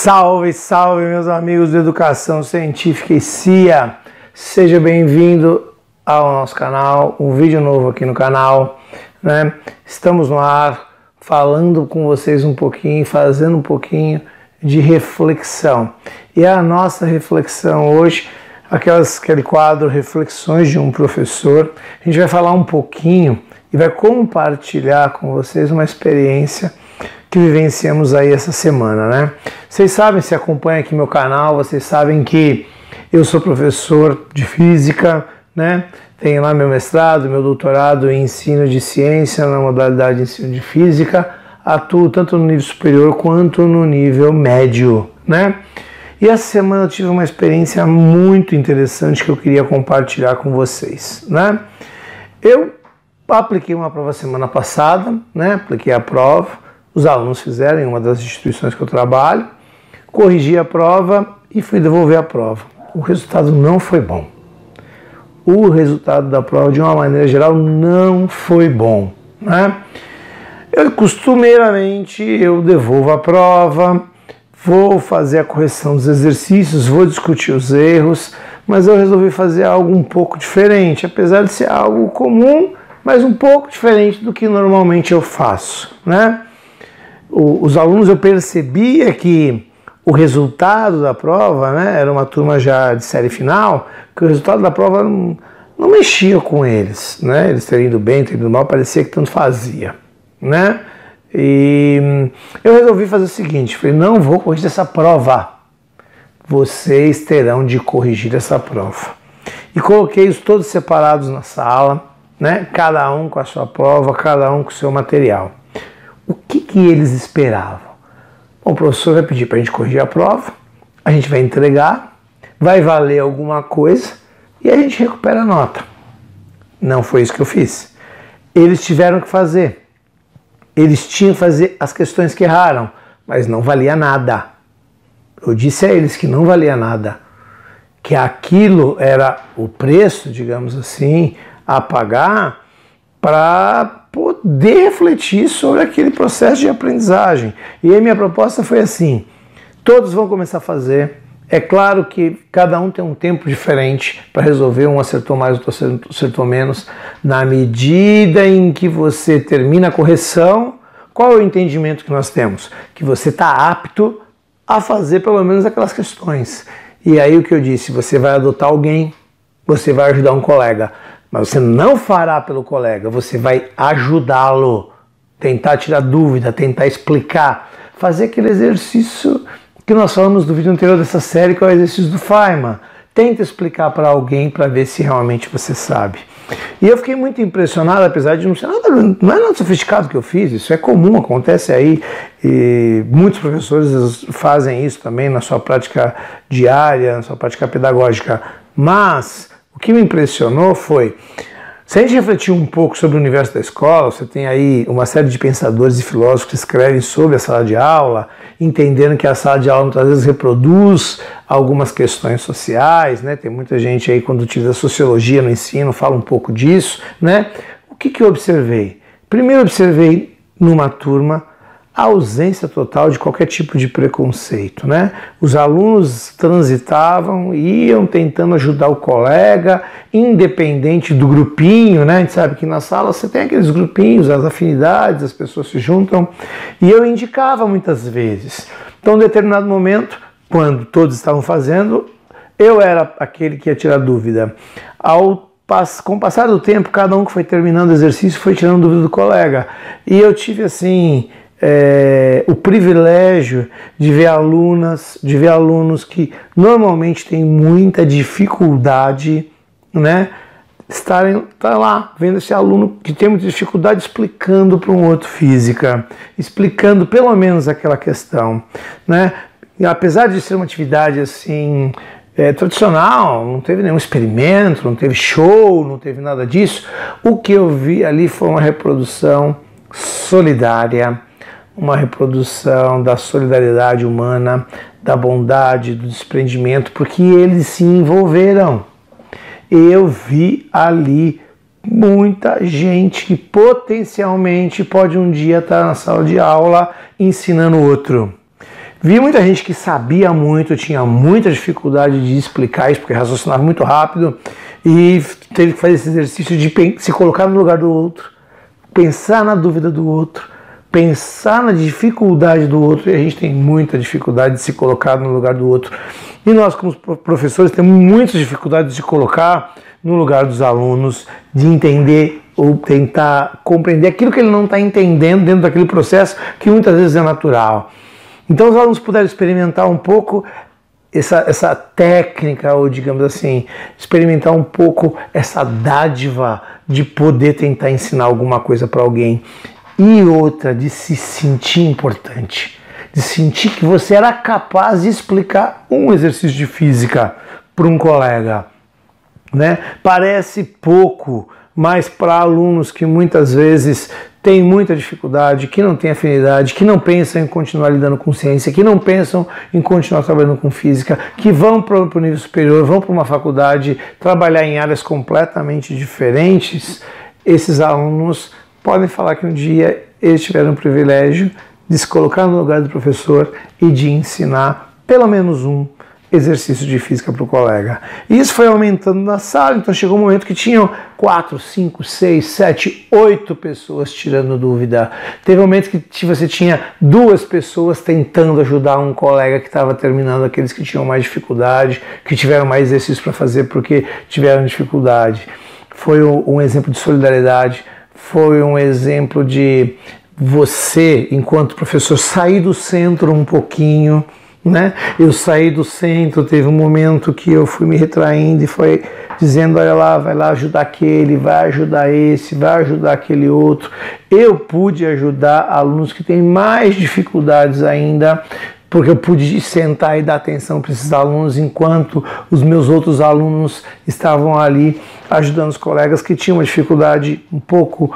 Salve, salve meus amigos de Educação Científica e CIA, seja bem-vindo ao nosso canal, um vídeo novo aqui no canal, né? Estamos no ar falando com vocês um pouquinho, fazendo um pouquinho de reflexão. E a nossa reflexão hoje, aquele quadro Reflexões de um Professor, a gente vai falar um pouquinho e vai compartilhar com vocês uma experiência que vivenciamos aí essa semana, né? Vocês sabem, se acompanham aqui meu canal, vocês sabem que eu sou professor de física, né? Tenho lá meu mestrado, meu doutorado em ensino de ciência na modalidade de ensino de física, atuo tanto no nível superior quanto no nível médio, né? E essa semana eu tive uma experiência muito interessante que eu queria compartilhar com vocês, né? Eu apliquei uma prova semana passada, né? Apliquei a prova. Os alunos fizeram em uma das instituições que eu trabalho, corrigi a prova e fui devolver a prova. O resultado não foi bom. O resultado da prova, de uma maneira geral, não foi bom, né? Costumeiramente, eu devolvo a prova, vou fazer a correção dos exercícios, vou discutir os erros, mas eu resolvi fazer algo um pouco diferente, apesar de ser algo comum, mas um pouco diferente do que normalmente eu faço, né? Os alunos, eu percebia que o resultado da prova, né, era uma turma já de série final, que o resultado da prova não mexia com eles, né? Eles teriam ido bem, teriam ido mal, parecia que tanto fazia, né? E eu resolvi fazer o seguinte, falei, não vou corrigir essa prova, vocês terão de corrigir essa prova. E coloquei-os todos separados na sala, né? Cada um com a sua prova, cada um com o seu material. O que eles esperavam? Bom, o professor vai pedir para a gente corrigir a prova, a gente vai entregar, vai valer alguma coisa e a gente recupera a nota. Não foi isso que eu fiz. Eles tiveram que fazer. Eles tinham que fazer as questões que erraram, mas não valia nada. Eu disse a eles que não valia nada, que aquilo era o preço, digamos assim, a pagar para poder refletir sobre aquele processo de aprendizagem. E a minha proposta foi assim, todos vão começar a fazer, é claro que cada um tem um tempo diferente para resolver, um acertou mais, outro acertou menos, na medida em que você termina a correção, qual é o entendimento que nós temos? Que você está apto a fazer pelo menos aquelas questões. E aí o que eu disse, você vai adotar alguém, você vai ajudar um colega, mas você não fará pelo colega, você vai ajudá-lo, tentar tirar dúvida, tentar explicar, fazer aquele exercício que nós falamos do vídeo anterior dessa série, que é o exercício do Feynman. Tenta explicar para alguém para ver se realmente você sabe. E eu fiquei muito impressionado, apesar de não ser nada, não é nada sofisticado que eu fiz, isso é comum, acontece aí, e muitos professores fazem isso também na sua prática diária, na sua prática pedagógica, mas o que me impressionou foi, se a gente refletir um pouco sobre o universo da escola, você tem aí uma série de pensadores e filósofos que escrevem sobre a sala de aula, entendendo que a sala de aula muitas vezes reproduz algumas questões sociais, né? Tem muita gente aí, quando utiliza sociologia no ensino, fala um pouco disso, né? O que eu observei? Primeiro eu observei numa turma a ausência total de qualquer tipo de preconceito, né? Os alunos transitavam, iam tentando ajudar o colega, independente do grupinho, né? A gente sabe que na sala você tem aqueles grupinhos, as afinidades, as pessoas se juntam, e eu indicava muitas vezes. Então, em determinado momento, quando todos estavam fazendo, eu era aquele que ia tirar dúvida. Com o passar do tempo, cada um que foi terminando o exercício foi tirando dúvida do colega, e eu tive assim o privilégio de ver alunos que normalmente têm muita dificuldade, né, estar lá vendo esse aluno que tem muita dificuldade explicando para um outro física, explicando pelo menos aquela questão, né? E apesar de ser uma atividade assim tradicional, não teve nenhum experimento, não teve show, não teve nada disso, o que eu vi ali foi uma reprodução solidária, uma reprodução da solidariedade humana, da bondade, do desprendimento, porque eles se envolveram. Eu vi ali muita gente que potencialmente pode um dia estar na sala de aula ensinando outro. Vi muita gente que sabia muito, tinha muita dificuldade de explicar isso, porque raciocinava muito rápido e teve que fazer esse exercício de se colocar no lugar do outro, pensar na dúvida do outro, pensar na dificuldade do outro, e a gente tem muita dificuldade de se colocar no lugar do outro. E nós, como professores, temos muitas dificuldades de colocar no lugar dos alunos, de entender ou tentar compreender aquilo que ele não está entendendo dentro daquele processo que muitas vezes é natural. Então os alunos puderam experimentar um pouco essa técnica, ou digamos assim, experimentar um pouco essa dádiva de poder tentar ensinar alguma coisa para alguém. E outra, de se sentir importante, de sentir que você era capaz de explicar um exercício de física para um colega, né? Parece pouco, mas para alunos que muitas vezes têm muita dificuldade, que não têm afinidade, que não pensam em continuar lidando com ciência, que não pensam em continuar trabalhando com física, que vão para o nível superior, vão para uma faculdade trabalhar em áreas completamente diferentes, esses alunos podem falar que um dia eles tiveram o privilégio de se colocar no lugar do professor e de ensinar pelo menos um exercício de física para o colega. E isso foi aumentando na sala, então chegou um momento que tinham 4, 5, 6, 7, 8 pessoas tirando dúvida. Teve um momento que você tinha 2 pessoas tentando ajudar um colega que estava terminando, aqueles que tinham mais dificuldade, que tiveram mais exercício para fazer porque tiveram dificuldade. Foi um exemplo de solidariedade, foi um exemplo de você, enquanto professor, sair do centro um pouquinho, né? Eu saí do centro, teve um momento que eu fui me retraindo e foi dizendo, olha lá, vai lá ajudar aquele, vai ajudar esse, vai ajudar aquele outro. Eu pude ajudar alunos que têm mais dificuldades ainda, porque eu pude sentar e dar atenção para esses alunos, enquanto os meus outros alunos estavam ali ajudando os colegas que tinham uma dificuldade um pouco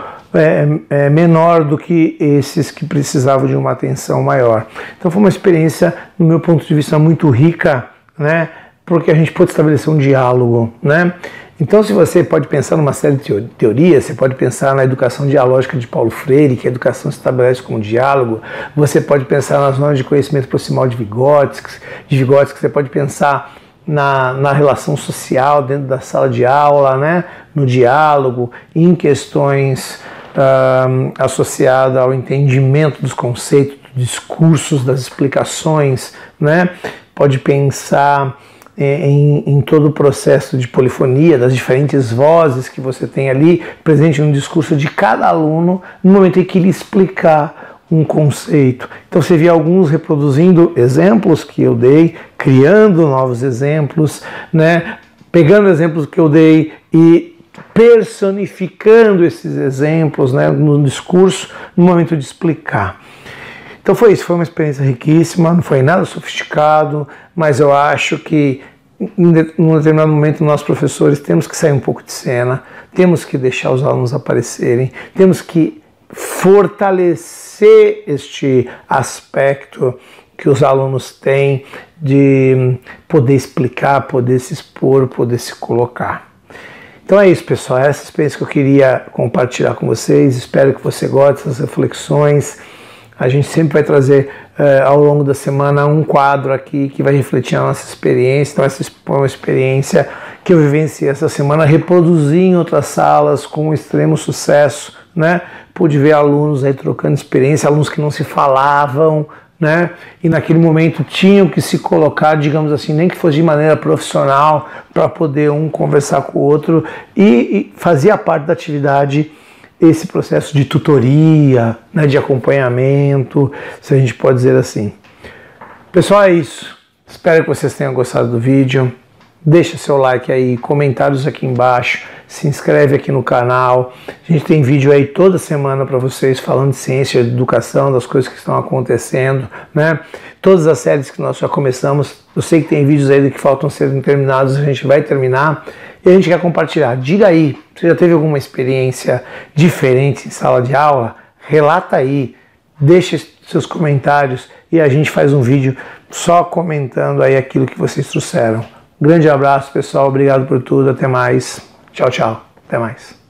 menor do que esses que precisavam de uma atenção maior. Então foi uma experiência, no meu ponto de vista, muito rica, né? Porque a gente pôde estabelecer um diálogo, né? Então, se você pode pensar numa série de teorias, você pode pensar na educação dialógica de Paulo Freire, que a educação se estabelece como diálogo, você pode pensar nas normas de conhecimento proximal de Vygotsky, você pode pensar na relação social dentro da sala de aula, né? No diálogo, em questões associadas ao entendimento dos conceitos, dos discursos, das explicações, né? Pode pensar em todo o processo de polifonia, das diferentes vozes que você tem ali presente no discurso de cada aluno no momento em que ele explicar um conceito. Então você vê alguns reproduzindo exemplos que eu dei, criando novos exemplos, né? Pegando exemplos que eu dei e personificando esses exemplos, né, no discurso, no momento de explicar. Então foi isso, foi uma experiência riquíssima, não foi nada sofisticado, mas eu acho que em um determinado momento nós professores temos que sair um pouco de cena, temos que deixar os alunos aparecerem, temos que fortalecer este aspecto que os alunos têm de poder explicar, poder se expor, poder se colocar. Então é isso, pessoal, essa experiência que eu queria compartilhar com vocês, espero que você goste dessas reflexões. A gente sempre vai trazer ao longo da semana um quadro aqui que vai refletir a nossa experiência. Então essa é uma experiência que eu vivenciei essa semana, reproduzi em outras salas com extremo sucesso, né? Pude ver alunos aí trocando experiência, alunos que não se falavam, né? E naquele momento tinham que se colocar, digamos assim, nem que fosse de maneira profissional, para poder um conversar com o outro, e fazia parte da atividade esse processo de tutoria, né, de acompanhamento, se a gente pode dizer assim. Pessoal, é isso. Espero que vocês tenham gostado do vídeo. Deixa seu like aí, comentários aqui embaixo, se inscreve aqui no canal. A gente tem vídeo aí toda semana para vocês falando de ciência, de educação, das coisas que estão acontecendo, né? Todas as séries que nós já começamos, eu sei que tem vídeos aí que faltam serem terminados, a gente vai terminar e a gente quer compartilhar. Diga aí, você já teve alguma experiência diferente em sala de aula? Relata aí, deixa seus comentários e a gente faz um vídeo só comentando aí aquilo que vocês trouxeram. Grande abraço, pessoal. Obrigado por tudo. Até mais. Tchau, tchau. Até mais.